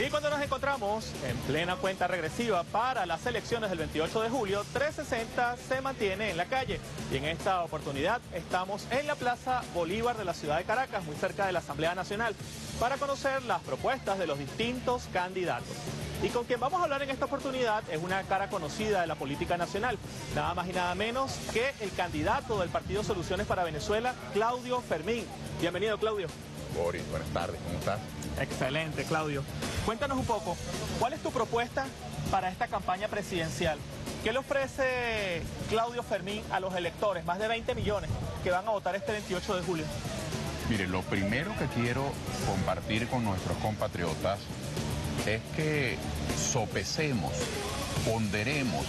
cuando nos encontramos en plena cuenta regresiva para las elecciones del 28 de julio, 360 se mantiene en la calle. Y en esta oportunidad estamos en la Plaza Bolívar de la ciudad de Caracas, muy cerca de la Asamblea Nacional, para conocer las propuestas de los distintos candidatos. Y con quien vamos a hablar en esta oportunidad es una cara conocida de la política nacional, nada más y nada menos que el candidato del Partido Soluciones para Venezuela, Claudio Fermín. Bienvenido, Claudio. Boris, buenas tardes, ¿cómo estás? Excelente, Claudio. Cuéntanos un poco, ¿cuál es tu propuesta para esta campaña presidencial? ¿Qué le ofrece Claudio Fermín a los electores, más de 20 millones que van a votar este 28 de julio? Mire, lo primero que quiero compartir con nuestros compatriotas es que sopesemos, ponderemos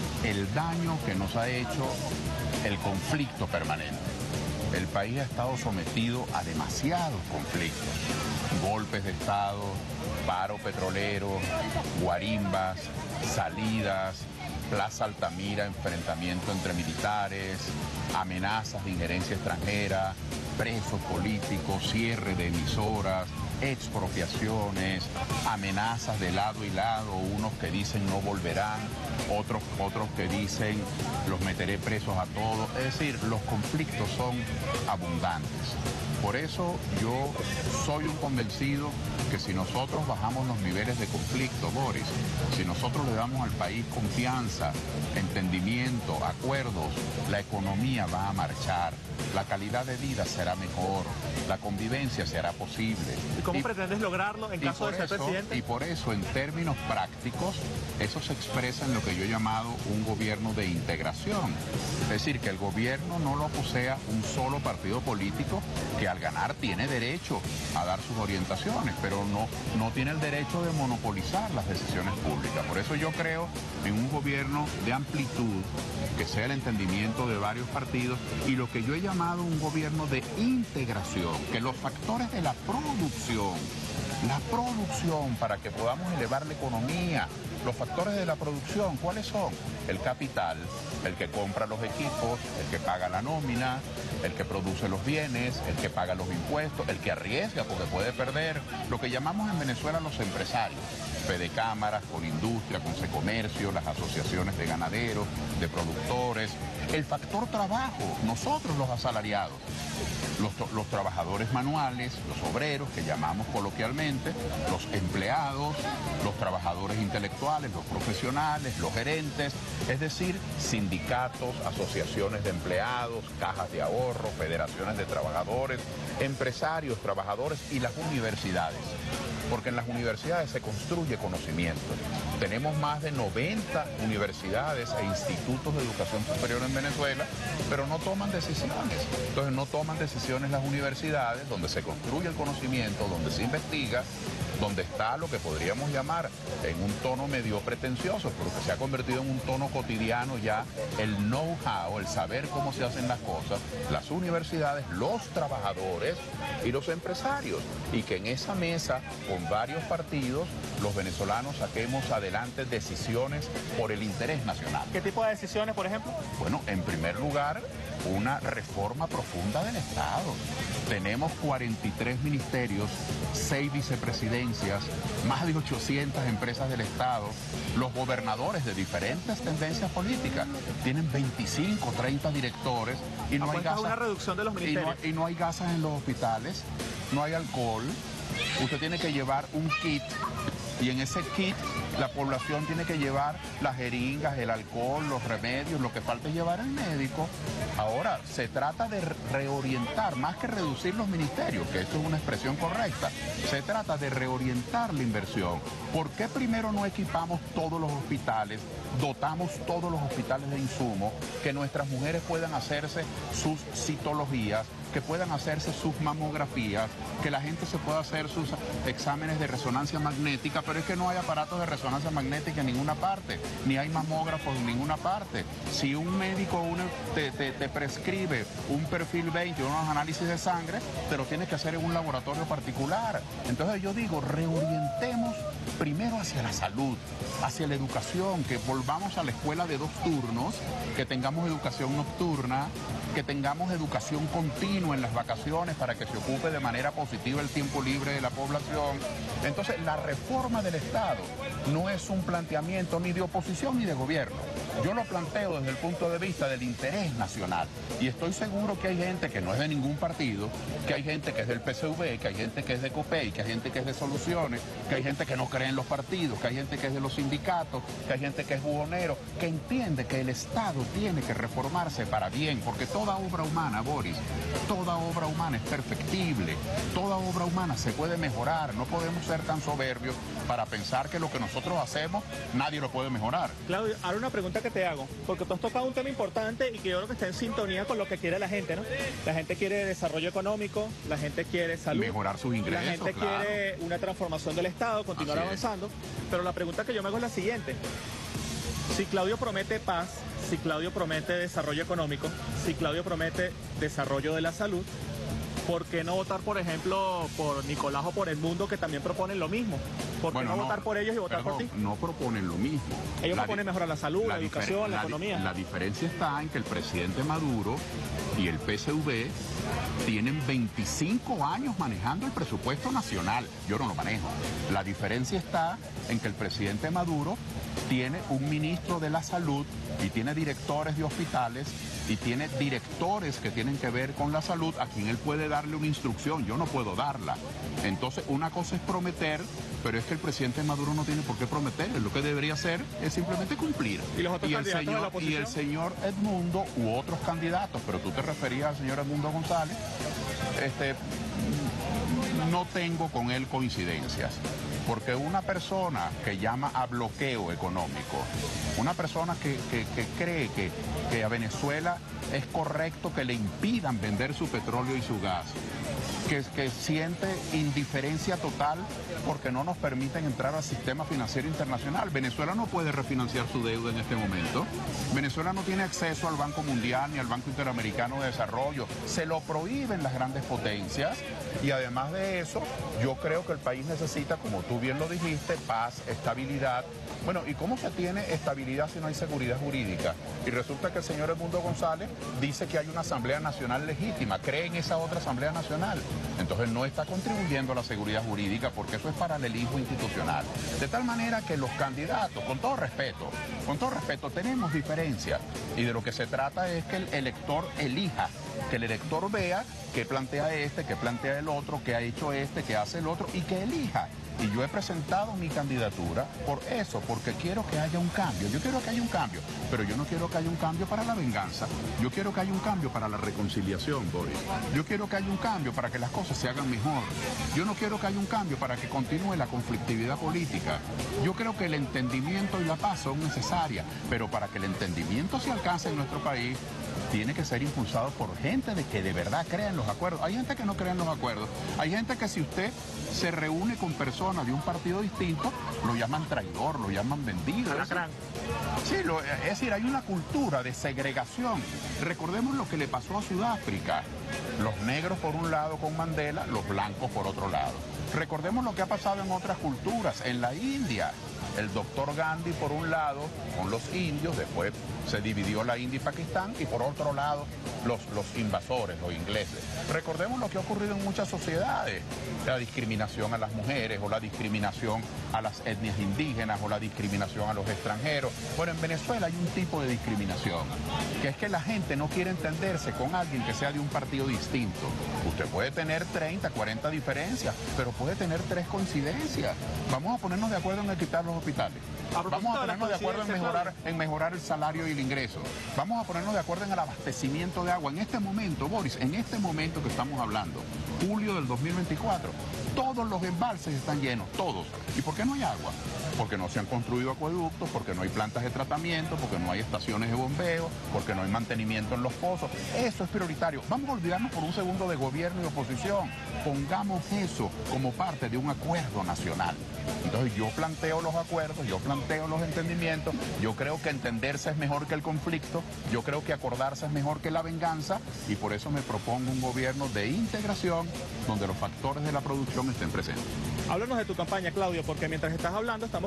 el daño que nos ha hecho el conflicto permanente. El país ha estado sometido a demasiados conflictos, golpes de Estado, paro petrolero, guarimbas, salidas, Plaza Altamira, enfrentamiento entre militares, amenazas de injerencia extranjera, presos políticos, cierre de emisoras, expropiaciones, amenazas de lado y lado, unos que dicen no volverán, otros que dicen los meteré presos a todos. Es decir, los conflictos son abundantes. Por eso yo soy un convencido que si nosotros bajamos los niveles de conflicto, Boris, si nosotros le damos al país confianza, entendimiento, acuerdos, la economía va a marchar, la calidad de vida será mejor, la convivencia será posible. ¿Y cómo pretendes lograrlo en caso de ser presidente? Y por eso, en términos prácticos, eso se expresa en lo que yo he llamado un gobierno de integración. Es decir, que el gobierno no lo posea un solo partido político que al ganar tiene derecho a dar sus orientaciones, pero no tiene el derecho de monopolizar las decisiones públicas. Por eso yo creo en un gobierno de amplitud, que sea el entendimiento de varios partidos, y lo que yo he llamado un gobierno de integración, que los factores de la producción para que podamos elevar la economía, los factores de la producción, ¿cuáles son? El capital, el que compra los equipos, el que paga la nómina, el que produce los bienes, el que paga los impuestos, el que arriesga porque puede perder, lo que llamamos en Venezuela los empresarios, Fedecámaras, con industria, con Secomercio, las asociaciones de ganaderos, de productores, el factor trabajo, nosotros los asalariados, los trabajadores manuales, los obreros que llamamos coloquialmente, los empleados, los trabajadores intelectuales, los profesionales, los gerentes, es decir, sindicatos, asociaciones de empleados, cajas de ahorro, federaciones de trabajadores, empresarios, trabajadores y las universidades. Porque en las universidades se construye conocimiento. Tenemos más de 90 universidades e institutos de educación superior en Venezuela, pero no toman decisiones. Entonces no toman decisiones las universidades, donde se construye el conocimiento, donde se investiga, donde está lo que podríamos llamar en un tono medio pretencioso, pero que se ha convertido en un tono cotidiano ya, el know-how, el saber cómo se hacen las cosas, las universidades, los trabajadores y los empresarios, y que en esa mesa, con varios partidos, los venezolanos saquemos adelante decisiones por el interés nacional. ¿Qué tipo de decisiones, por ejemplo? Bueno, en primer lugar, una reforma profunda del Estado. Tenemos 43 ministerios, 6 vicepresidencias, más de 800 empresas del Estado. Los gobernadores de diferentes tendencias políticas tienen 25, 30 directores y no hay gasas. Una reducción de los ministerios. Y no hay gasas en los hospitales, no hay alcohol. Usted tiene que llevar un kit y en ese kit la población tiene que llevar las jeringas, el alcohol, los remedios, lo que falta es llevar al médico. Ahora, se trata de reorientar, más que reducir los ministerios, que esto es una expresión correcta, se trata de reorientar la inversión. ¿Por qué primero no equipamos todos los hospitales, dotamos todos los hospitales de insumos, que nuestras mujeres puedan hacerse sus citologías, que puedan hacerse sus mamografías, que la gente se pueda hacer sus exámenes de resonancia magnética, pero es que no hay aparatos de resonancia magnética en ninguna parte, ni hay mamógrafos en ninguna parte. Si un médico te prescribe un perfil 20 o unos análisis de sangre, te lo tienes que hacer en un laboratorio particular. Entonces yo digo, reorientemos primero hacia la salud, hacia la educación, que volvamos a la escuela de 2 turnos, que tengamos educación nocturna, que tengamos educación continua en las vacaciones para que se ocupe de manera positiva el tiempo libre de la población. Entonces, la reforma del Estado no es un planteamiento ni de oposición ni de gobierno. Yo lo planteo desde el punto de vista del interés nacional. Y estoy seguro que hay gente que no es de ningún partido, que hay gente que es del PSV, que hay gente que es de COPEI, que hay gente que es de Soluciones, que hay gente que no cree en los partidos, que hay gente que es de los sindicatos, que hay gente que es buhonero, que entiende que el Estado tiene que reformarse para bien, porque toda obra humana, Boris, toda obra humana es perfectible, toda obra humana se puede mejorar, no podemos ser tan soberbios para pensar que lo que nosotros hacemos nadie lo puede mejorar. Claudio, ahora una pregunta que te hago, porque tú has tocado un tema importante y que yo creo que está en sintonía con lo que quiere la gente, ¿no? La gente quiere desarrollo económico, la gente quiere salud, mejorar sus ingresos, la gente quiere una transformación del Estado, continuar avanzando, pero la pregunta que yo me hago es la siguiente: si Claudio promete paz, si Claudio promete desarrollo económico, si Claudio promete desarrollo de la salud, ¿por qué no votar, por ejemplo, por Nicolás o por El Mundo, que también proponen lo mismo? ¿Por qué no votar por ellos y votar por ti? No proponen lo mismo. Ellos proponen mejorar la salud, la educación, la economía. La diferencia está en que el presidente Maduro y el PSV tienen 25 años manejando el presupuesto nacional. Yo no lo manejo. La diferencia está en que el presidente Maduro tiene un ministro de la salud y tiene directores de hospitales y tiene directores que tienen que ver con la salud a quien él puede darle una instrucción. Yo no puedo darla. Entonces, una cosa es prometer, pero es que el presidente Maduro no tiene por qué prometer. Lo que debería hacer es simplemente cumplir. ¿Y los otros candidatos de la oposición? Y el señor Edmundo u otros candidatos, pero tú te referías al señor Edmundo González, no tengo con él coincidencias. Porque una persona que llama a bloqueo económico, una persona que cree que a Venezuela es correcto que le impidan vender su petróleo y su gas, que siente indiferencia total porque no nos permiten entrar al sistema financiero internacional. Venezuela no puede refinanciar su deuda en este momento. Venezuela no tiene acceso al Banco Mundial ni al Banco Interamericano de Desarrollo. Se lo prohíben las grandes potencias y además de eso, yo creo que el país necesita, como tú bien lo dijiste, paz, estabilidad. Bueno, ¿y cómo se tiene estabilidad si no hay seguridad jurídica? Y resulta que el señor Edmundo González dice que hay una Asamblea Nacional legítima, cree en esa otra Asamblea Nacional. Entonces no está contribuyendo a la seguridad jurídica porque eso es paralelismo institucional. De tal manera que los candidatos, con todo respeto, tenemos diferencias. Y de lo que se trata es que el elector elija, que el elector vea qué plantea este, qué plantea el otro, qué ha hecho este, qué hace el otro y que elija. Y yo he presentado mi candidatura por eso, porque quiero que haya un cambio. Yo quiero que haya un cambio, pero yo no quiero que haya un cambio para la venganza. Yo quiero que haya un cambio para la reconciliación, Boris. Yo quiero que haya un cambio para que las cosas se hagan mejor. Yo no quiero que haya un cambio para que continúe la conflictividad política. Yo creo que el entendimiento y la paz son necesarias, pero para que el entendimiento se alcance en nuestro país, tiene que ser impulsado por gente que de verdad crea en los acuerdos. Hay gente que no cree en los acuerdos. Hay gente que si usted se reúne con personas de un partido distinto, lo llaman traidor, lo llaman vendido. Sí, es decir, hay una cultura de segregación. Recordemos lo que le pasó a Sudáfrica. Los negros por un lado con Mandela, los blancos por otro lado. Recordemos lo que ha pasado en otras culturas, en la India. El doctor Gandhi por un lado con los indios, después se dividió la India y Pakistán, y por otro lado los invasores, los ingleses. Recordemos lo que ha ocurrido en muchas sociedades, la discriminación a las mujeres o la discriminación a las etnias indígenas o la discriminación a los extranjeros. Bueno, en Venezuela hay un tipo de discriminación, que es que la gente no quiere entenderse con alguien que sea de un partido distinto. Usted puede tener 30, 40 diferencias, pero puede tener 3 coincidencias. Vamos a ponernos de acuerdo en quitar los hospitales. Vamos a ponernos de acuerdo en mejorar el salario y el ingreso. Vamos a ponernos de acuerdo en el abastecimiento de agua. En este momento, Boris, en este momento que estamos hablando, julio del 2024, todos los embalses están llenos, todos. ¿Y por qué no hay agua? Porque no se han construido acueductos, porque no hay plantas de tratamiento, porque no hay estaciones de bombeo, porque no hay mantenimiento en los pozos. Eso es prioritario. Vamos a olvidarnos por un segundo de gobierno y oposición. Pongamos eso como parte de un acuerdo nacional. Entonces yo planteo los acuerdos, yo planteo los entendimientos, yo creo que entenderse es mejor que el conflicto, yo creo que acordarse es mejor que la venganza y por eso me propongo un gobierno de integración donde los factores de la producción estén presentes. Háblanos de tu campaña, Claudio, porque mientras estás hablando estamos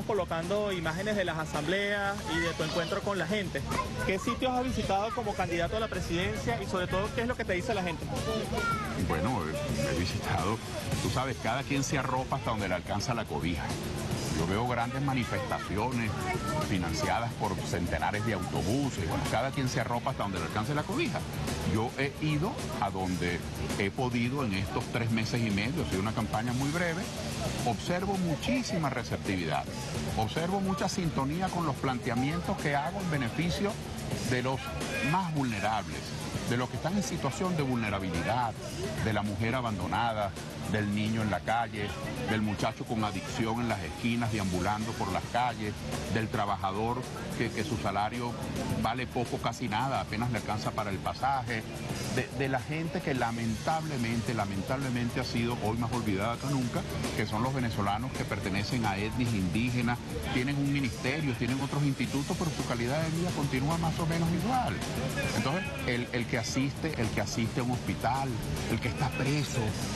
estamos colocando imágenes de las asambleas y de tu encuentro con la gente. ¿Qué sitios has visitado como candidato a la presidencia y sobre todo qué es lo que te dice la gente? Bueno, he visitado, tú sabes, cada quien se arropa hasta donde le alcanza la cobija. Yo veo grandes manifestaciones financiadas por centenares de autobuses. Bueno, cada quien se arropa hasta donde le alcance la cobija. Yo he ido a donde he podido en estos 3 meses y medio. Ha sido una campaña muy breve. Observo muchísima receptividad. Observo mucha sintonía con los planteamientos que hago en beneficio de los más vulnerables, de los que están en situación de vulnerabilidad, de la mujer abandonada, del niño en la calle, del muchacho con adicción en las esquinas deambulando por las calles, del trabajador que su salario vale poco, casi nada, apenas le alcanza para el pasaje, de la gente que lamentablemente ha sido hoy más olvidada que nunca, que son los venezolanos que pertenecen a etnias indígenas, tienen un ministerio, tienen otros institutos, pero su calidad de vida continúa más o menos igual. Entonces, el que asiste a un hospital, el que está preso,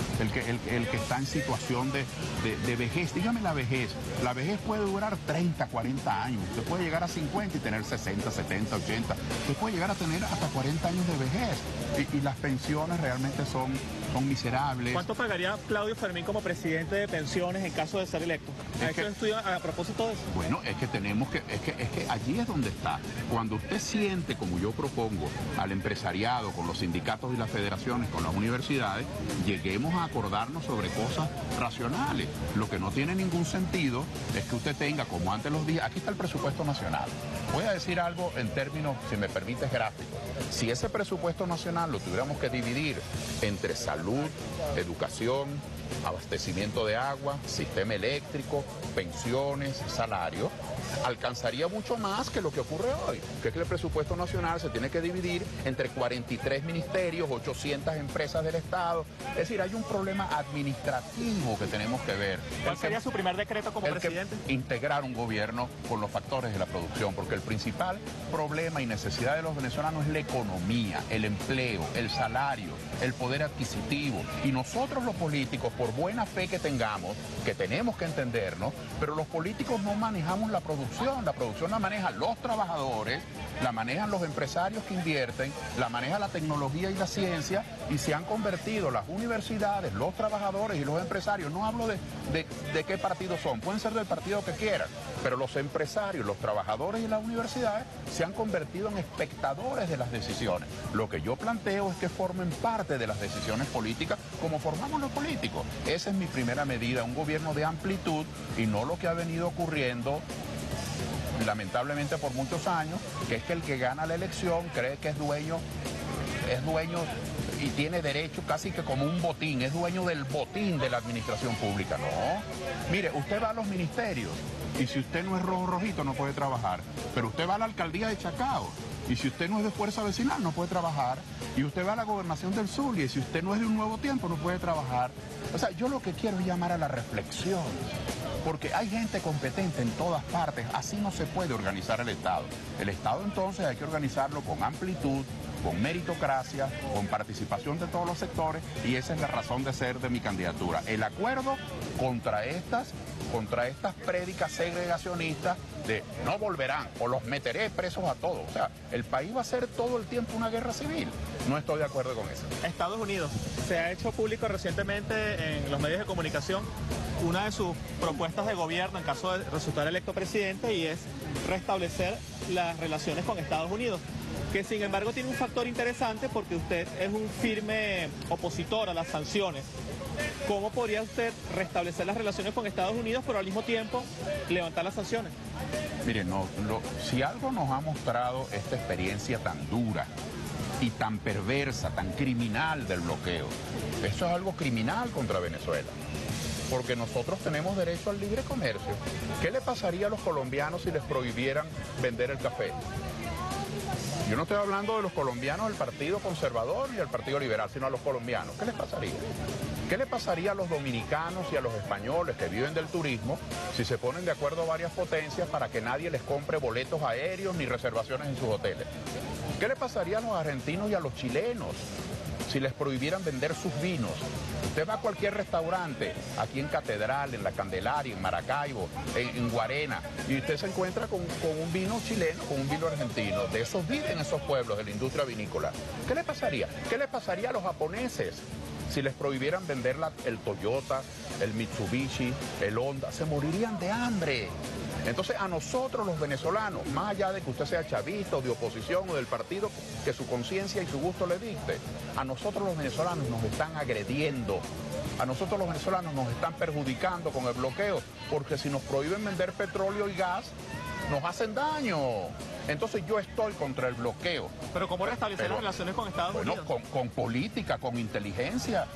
el que está en situación de vejez, dígame la vejez puede durar 30, 40 años, usted puede llegar a 50 y tener 60, 70, 80, usted puede llegar a tener hasta 40 años de vejez y las pensiones realmente son miserables. ¿Cuánto pagaría Claudio Fermín como presidente de pensiones en caso de ser electo? ¿Ha hecho estudio a propósito de eso? Bueno, es que tenemos que, es que allí es donde está. Cuando usted siente, como yo propongo, al empresariado, con los sindicatos y las federaciones, con las universidades, lleguemos a acordarnos sobre cosas racionales. Lo que no tiene ningún sentido es que usted tenga, como antes los días, aquí está el presupuesto nacional. Voy a decir algo en términos, si me permites, gráficos. Si ese presupuesto nacional lo tuviéramos que dividir entre salud, educación, abastecimiento de agua, sistema eléctrico, pensiones, salario, alcanzaría mucho más que lo que ocurre hoy, que es que el presupuesto nacional se tiene que dividir entre 43 ministerios, 800 empresas del Estado. Es decir, hay un problema administrativo que tenemos que ver. ¿Cuál sería su primer decreto como presidente? Integrar un gobierno con los factores de la producción, porque el principal problema y necesidad de los venezolanos es la economía, el empleo, el salario, el poder adquisitivo. Y nosotros los políticos, por buena fe que tengamos, que tenemos que entendernos, pero los políticos no manejamos la producción la manejan los trabajadores, la manejan los empresarios que invierten, la maneja la tecnología y la ciencia, y se han convertido las universidades, los trabajadores y los empresarios, no hablo de qué partido son, pueden ser del partido que quieran, pero los empresarios, los trabajadores y las universidades se han convertido en espectadores de las decisiones. Lo que yo planteo es que formen parte de las decisiones políticas como formamos los políticos. Esa es mi primera medida, un gobierno de amplitud y no lo que ha venido ocurriendo lamentablemente por muchos años, que es que el que gana la elección cree que es dueño y tiene derecho casi que como un botín, es dueño del botín de la administración pública. No, mire, usted va a los ministerios y si usted no es rojito no puede trabajar, pero usted va a la alcaldía de Chacao y si usted no es de Fuerza Vecinal no puede trabajar, y usted va a la Gobernación del Zulia y si usted no es de Un Nuevo Tiempo no puede trabajar. O sea, yo lo que quiero es llamar a la reflexión, porque hay gente competente en todas partes, así no se puede organizar el Estado. El Estado entonces hay que organizarlo con amplitud, con meritocracia, con participación de todos los sectores, y esa es la razón de ser de mi candidatura. El acuerdo contra estas prédicas segregacionistas de no volverán o los meteré presos a todos. O sea, el país va a ser todo el tiempo una guerra civil. No estoy de acuerdo con eso. Estados Unidos, se ha hecho público recientemente en los medios de comunicación una de sus propuestas de gobierno en caso de resultar electo presidente, y es restablecer las relaciones con Estados Unidos, que sin embargo tiene un factor interesante porque usted es un firme opositor a las sanciones. ¿Cómo podría usted restablecer las relaciones con Estados Unidos pero al mismo tiempo levantar las sanciones? Miren, si algo nos ha mostrado esta experiencia tan dura y tan perversa, tan criminal del bloqueo, eso es algo criminal contra Venezuela, porque nosotros tenemos derecho al libre comercio. ¿Qué le pasaría a los colombianos si les prohibieran vender el café? Yo no estoy hablando de los colombianos del Partido Conservador y del Partido Liberal, sino a los colombianos. ¿Qué les pasaría? ¿Qué le pasaría a los dominicanos y a los españoles que viven del turismo si se ponen de acuerdo varias potencias para que nadie les compre boletos aéreos ni reservaciones en sus hoteles? ¿Qué le pasaría a los argentinos y a los chilenos si les prohibieran vender sus vinos. Usted va a cualquier restaurante, aquí en Catedral, en La Candelaria, en Maracaibo, en Guarena, y usted se encuentra con un vino chileno, con un vino argentino. De esos viven esos pueblos de la industria vinícola. ¿Qué le pasaría? ¿Qué le pasaría a los japoneses si les prohibieran vender el Toyota, el Mitsubishi, el Honda? Se morirían de hambre. Entonces a nosotros los venezolanos, más allá de que usted sea chavista o de oposición o del partido que su conciencia y su gusto le dicte, a nosotros los venezolanos nos están agrediendo, a nosotros los venezolanos nos están perjudicando con el bloqueo, porque si nos prohíben vender petróleo y gas, nos hacen daño. Entonces yo estoy contra el bloqueo. Pero ¿cómo restablecer las relaciones con Estados Unidos? Con política, con inteligencia,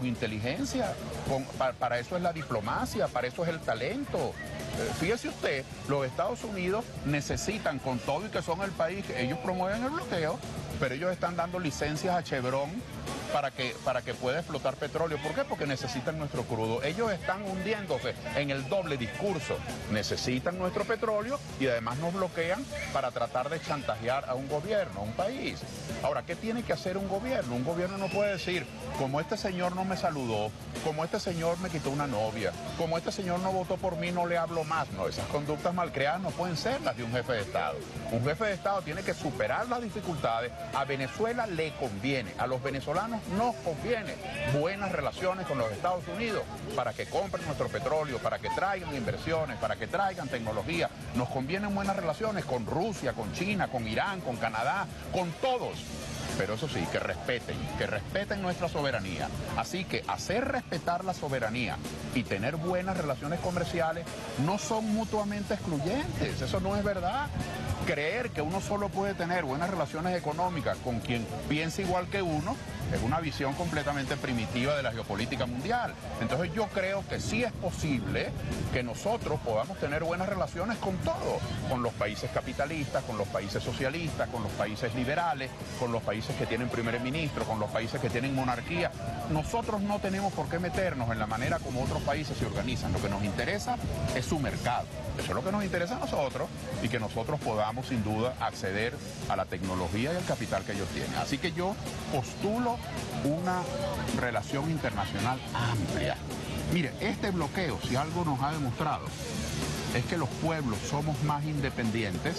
para eso es la diplomacia, para eso es el talento. Fíjese usted, los Estados Unidos necesitan, con todo y que son el país, que ellos promueven el bloqueo, pero ellos están dando licencias a Chevron para que pueda explotar petróleo. ¿Por qué? Porque necesitan nuestro crudo. Ellos están hundiéndose en el doble discurso. Necesitan nuestro petróleo y además nos bloquean para tratar de chantajear a un gobierno, a un país. Ahora, ¿qué tiene que hacer un gobierno? Un gobierno no puede decir, como este señor no me saludó, como este señor me quitó una novia, como este señor no votó por mí, no le hablo más. No, esas conductas malcriadas no pueden ser las de un jefe de Estado. Un jefe de Estado tiene que superar las dificultades. A Venezuela le conviene, a los venezolanos nos conviene buenas relaciones con los Estados Unidos para que compren nuestro petróleo, para que traigan inversiones, para que traigan tecnología. Nos convienen buenas relaciones con Rusia, con China, con Irán, con Canadá, con todos. Pero eso sí, que respeten nuestra soberanía. Así que hacer respetar la soberanía y tener buenas relaciones comerciales no son mutuamente excluyentes. Eso no es verdad. Creer que uno solo puede tener buenas relaciones económicas con quien piensa igual que uno es una visión completamente primitiva de la geopolítica mundial. Entonces yo creo que sí es posible que nosotros podamos tener buenas relaciones con todos, con los países capitalistas, con los países socialistas, con los países liberales, con los países que tienen primer ministro, con los países que tienen monarquía. Nosotros no tenemos por qué meternos en la manera como otros países se organizan. Lo que nos interesa es su mercado. Eso es lo que nos interesa a nosotros y que nosotros podamos sin duda acceder a la tecnología y al capital que ellos tienen. Así que yo postulo una relación internacional amplia. Mire, este bloqueo, si algo nos ha demostrado, es que los pueblos somos más independientes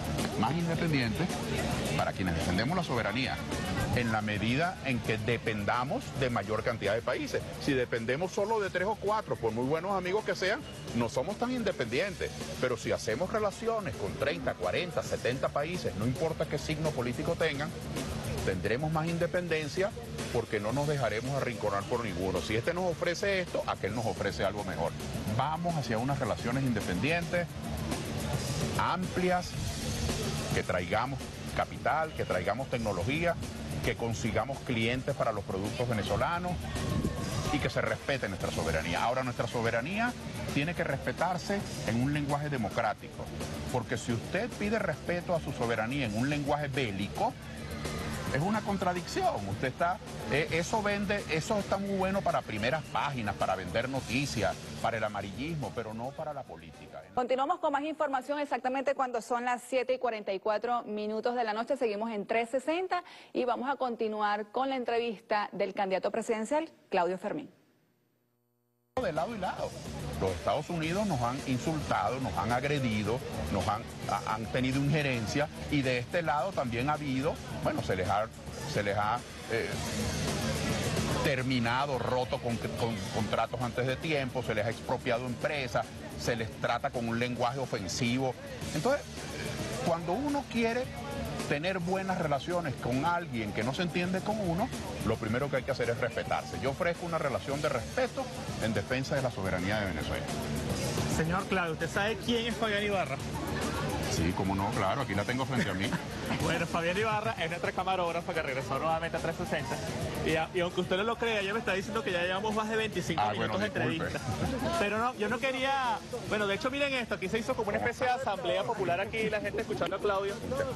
para quienes defendemos la soberanía, en la medida en que dependamos de mayor cantidad de países. Si dependemos solo de 3 o 4, por muy buenos amigos que sean, no somos tan independientes. Pero si hacemos relaciones con 30, 40, 70 países, no importa qué signo político tengan, tendremos más independencia porque no nos dejaremos arrinconar por ninguno. Si este nos ofrece esto, aquel nos ofrece algo mejor. Vamos hacia unas relaciones independientes, amplias, que traigamos capital, que traigamos tecnología, que consigamos clientes para los productos venezolanos y que se respete nuestra soberanía. Ahora, nuestra soberanía tiene que respetarse en un lenguaje democrático, porque si usted pide respeto a su soberanía en un lenguaje bélico, es una contradicción. Usted está, eso está muy bueno para primeras páginas, para vender noticias, para el amarillismo, pero no para la política. Continuamos con más información exactamente cuando son las 7:44 de la noche. Seguimos en 360 y vamos a continuar con la entrevista del candidato presidencial, Claudio Fermín. De lado y lado. Los Estados Unidos nos han insultado, nos han agredido, han tenido injerencia y de este lado también ha habido, bueno, se les ha terminado, roto con contratos antes de tiempo, se les ha expropiado empresas, se les trata con un lenguaje ofensivo. Entonces, cuando uno quiere tener buenas relaciones con alguien que no se entiende con uno, lo primero que hay que hacer es respetarse. Yo ofrezco una relación de respeto en defensa de la soberanía de Venezuela. Señor Claudio, ¿usted sabe quién es Fabián Ibarra? Sí, cómo no, claro, aquí la tengo frente a mí. Bueno, Fabián Ibarra es nuestra camarógrafa que regresó nuevamente a 360. Y aunque usted no lo crea, ella me está diciendo que ya llevamos más de 25 minutos de entrevista. Pero no, yo no quería... Bueno, de hecho, miren esto, aquí se hizo como una especie de asamblea popular aquí, la gente escuchando a Claudio.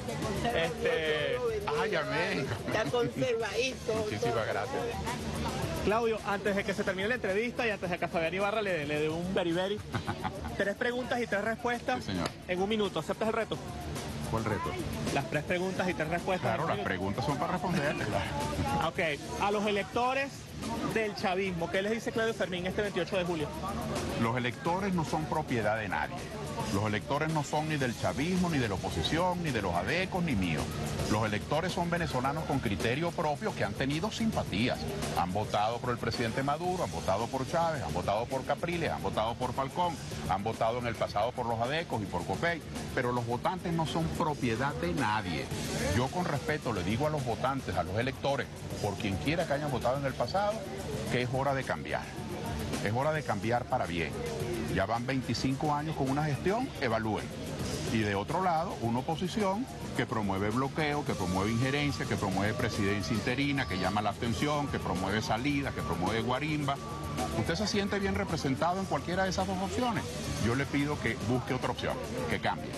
Ay, amén. Está conservadito. Muchísimas gracias. Claudio, antes de que se termine la entrevista y antes de que a Fabián Ibarra le dé un beriberi, 3 preguntas y 3 respuestas Sí, señor. en un minuto. ¿Aceptas el reto? ¿Cuál reto? Las 3 preguntas y 3 respuestas. Claro, las preguntas son para responderle, claro. Ok, a los electores del chavismo, ¿qué les dice Claudio Fermín este 28 de julio? Los electores no son propiedad de nadie. Los electores no son ni del chavismo, ni de la oposición, ni de los adecos, ni míos. Los electores son venezolanos con criterio propio que han tenido simpatías. Han votado por el presidente Maduro, han votado por Chávez, han votado por Capriles, han votado por Falcón, han votado en el pasado por los adecos y por Copey. Pero los votantes no son propiedad de nadie. Yo con respeto le digo a los votantes, a los electores, por quien quiera que hayan votado en el pasado, que es hora de cambiar. Es hora de cambiar para bien. Ya van 25 años con una gestión, evalúen. Y de otro lado, una oposición que promueve bloqueo, que promueve injerencia, que promueve presidencia interina, que llama la atención, que promueve salidas, que promueve guarimba. ¿Usted se siente bien representado en cualquiera de esas dos opciones? Yo le pido que busque otra opción, que cambie.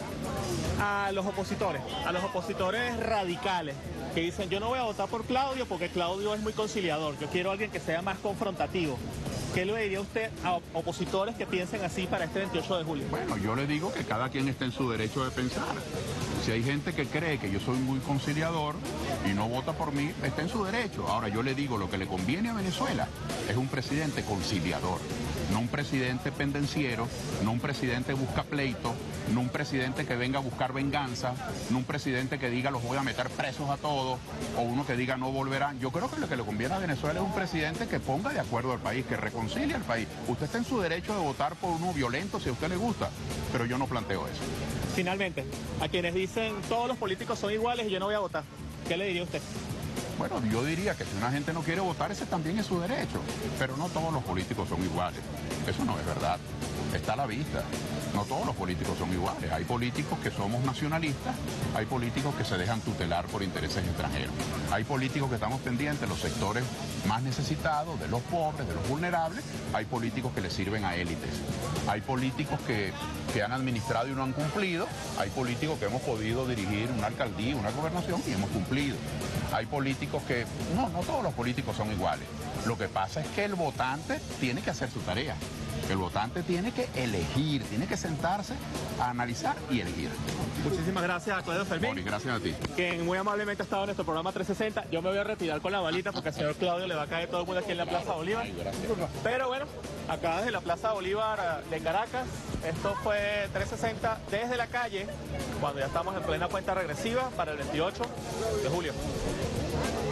A los opositores radicales, que dicen, yo no voy a votar por Claudio porque Claudio es muy conciliador, yo quiero a alguien que sea más confrontativo. ¿Qué le diría usted a opositores que piensen así para este 28 de julio? Bueno, yo le digo que cada quien está en su derecho de pensar. Si hay gente que cree que yo soy muy conciliador y no vota por mí, está en su derecho. Ahora yo le digo, lo que le conviene a Venezuela es un presidente conciliador, no un presidente pendenciero, no un presidente busca pleito, no un presidente que venga a buscar venganza, no un presidente que diga los voy a meter presos a todos, o uno que diga no volverán. Yo creo que lo que le conviene a Venezuela es un presidente que ponga de acuerdo al país, que reconcilie al país. Usted está en su derecho de votar por uno violento si a usted le gusta, pero yo no planteo eso. Finalmente, a quienes dicen todos los políticos son iguales y yo no voy a votar, ¿qué le diría usted? Bueno, yo diría que si una gente no quiere votar, ese también es su derecho, pero no todos los políticos son iguales. Eso no es verdad, está a la vista. No todos los políticos son iguales. Hay políticos que somos nacionalistas, hay políticos que se dejan tutelar por intereses extranjeros. Hay políticos que estamos pendientes de los sectores más necesitados, de los pobres, de los vulnerables. Hay políticos que le sirven a élites. Hay políticos que han administrado y no han cumplido. Hay políticos que hemos podido dirigir una alcaldía, una gobernación y hemos cumplido. Hay políticos que... No todos los políticos son iguales. Lo que pasa es que el votante tiene que hacer su tarea. El votante tiene que elegir, tiene que sentarse a analizar y elegir. Muchísimas gracias a Claudio Fermín. Moni, gracias a ti. Quien muy amablemente ha estado en nuestro programa 360. Yo me voy a retirar con la balita porque al señor Claudio le va a caer todo el mundo aquí en la Plaza Bolívar. Pero bueno, acá desde la Plaza Bolívar de Caracas, esto fue 360 desde la calle, cuando ya estamos en plena cuenta regresiva para el 28 de julio.